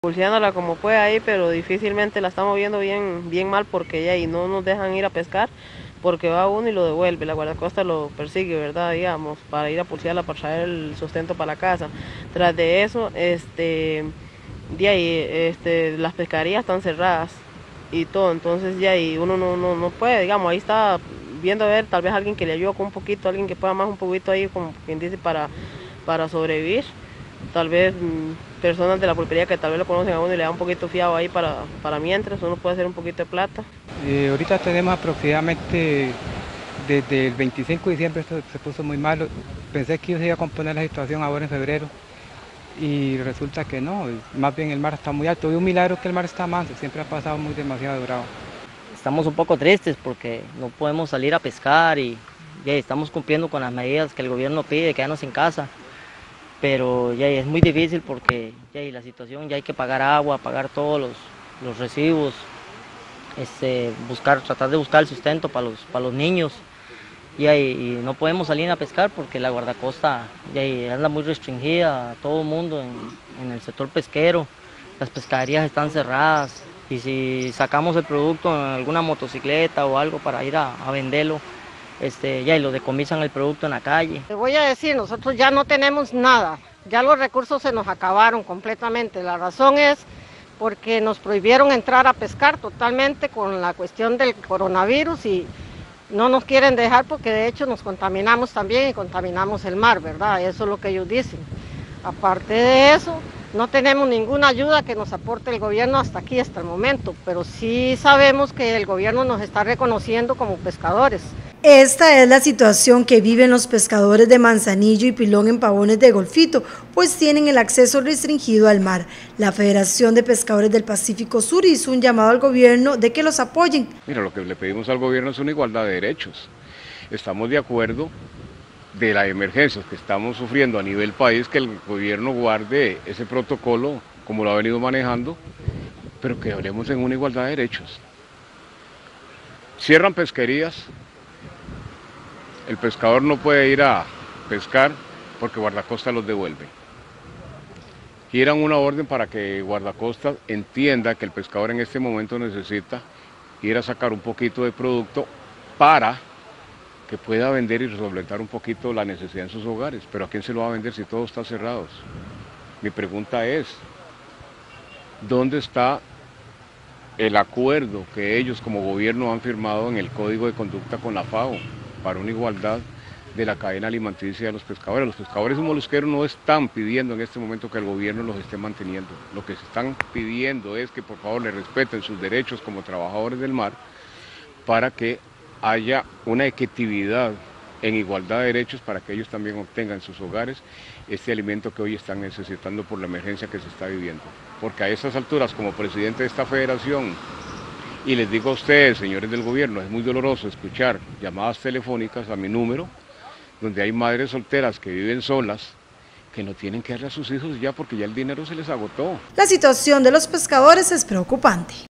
Pulseándola como puede ahí, pero difícilmente la estamos viendo bien mal porque ya ahí no nos dejan ir a pescar porque va uno y lo devuelve, la guardacosta lo persigue, ¿verdad? Digamos, para ir a pulsearla, para traer el sustento para la casa. Tras de eso, de ahí, las pescarías están cerradas y todo, entonces ya ahí uno no puede, digamos, ahí está viendo a ver tal vez alguien que le ayude con un poquito, alguien que pueda más un poquito ahí, como quien dice, para sobrevivir. Tal vez personas de la pulpería que tal vez lo conocen a uno y le da un poquito fiado ahí para mientras uno puede hacer un poquito de plata. Ahorita tenemos aproximadamente desde el 25 de diciembre, esto se puso muy malo. Pensé que se iba a componer la situación ahora en febrero y resulta que no, más bien el mar está muy alto. Y un milagro que el mar está manso, siempre ha pasado muy demasiado bravo. Estamos un poco tristes porque no podemos salir a pescar y estamos cumpliendo con las medidas que el gobierno pide, quedarnos en casa. Pero ya es muy difícil porque la situación, ya hay que pagar agua, pagar todos los recibos, tratar de buscar el sustento para los niños. Y no podemos salir a pescar porque la guardacosta anda muy restringida, todo el mundo en el sector pesquero, las pescaderías están cerradas y si sacamos el producto en alguna motocicleta o algo para ir a venderlo, y lo decomisan el producto en la calle. Te voy a decir, nosotros ya no tenemos nada, ya los recursos se nos acabaron completamente. La razón es porque nos prohibieron entrar a pescar totalmente con la cuestión del coronavirus y no nos quieren dejar porque de hecho nos contaminamos también y contaminamos el mar, ¿verdad? Eso es lo que ellos dicen. Aparte de eso, no tenemos ninguna ayuda que nos aporte el gobierno hasta aquí, hasta el momento, pero sí sabemos que el gobierno nos está reconociendo como pescadores. Esta es la situación que viven los pescadores de Manzanillo y Pilón en Pavones de Golfito, pues tienen el acceso restringido al mar. La Federación de Pescadores del Pacífico Sur hizo un llamado al gobierno de que los apoyen. Mira, lo que le pedimos al gobierno es una igualdad de derechos. Estamos de acuerdo de las emergencias que estamos sufriendo a nivel país, que el gobierno guarde ese protocolo como lo ha venido manejando, pero que hablemos en una igualdad de derechos. Cierran pesquerías, el pescador no puede ir a pescar porque guardacosta los devuelve. Quieran una orden para que guardacosta entienda que el pescador en este momento necesita ir a sacar un poquito de producto para que pueda vender y solventar un poquito la necesidad en sus hogares. Pero ¿a quién se lo va a vender si todo está cerrado? Mi pregunta es, ¿dónde está el acuerdo que ellos como gobierno han firmado en el Código de Conducta con la FAO para una igualdad de la cadena alimenticia de los pescadores? Los pescadores y molusqueros no están pidiendo en este momento que el gobierno los esté manteniendo. Lo que se están pidiendo es que por favor le respeten sus derechos como trabajadores del mar para que haya una equitividad en igualdad de derechos para que ellos también obtengan en sus hogares este alimento que hoy están necesitando por la emergencia que se está viviendo. Porque a estas alturas, como presidente de esta federación, y les digo a ustedes, señores del gobierno, es muy doloroso escuchar llamadas telefónicas a mi número, donde hay madres solteras que viven solas, que no tienen que darle a sus hijos ya porque ya el dinero se les agotó. La situación de los pescadores es preocupante.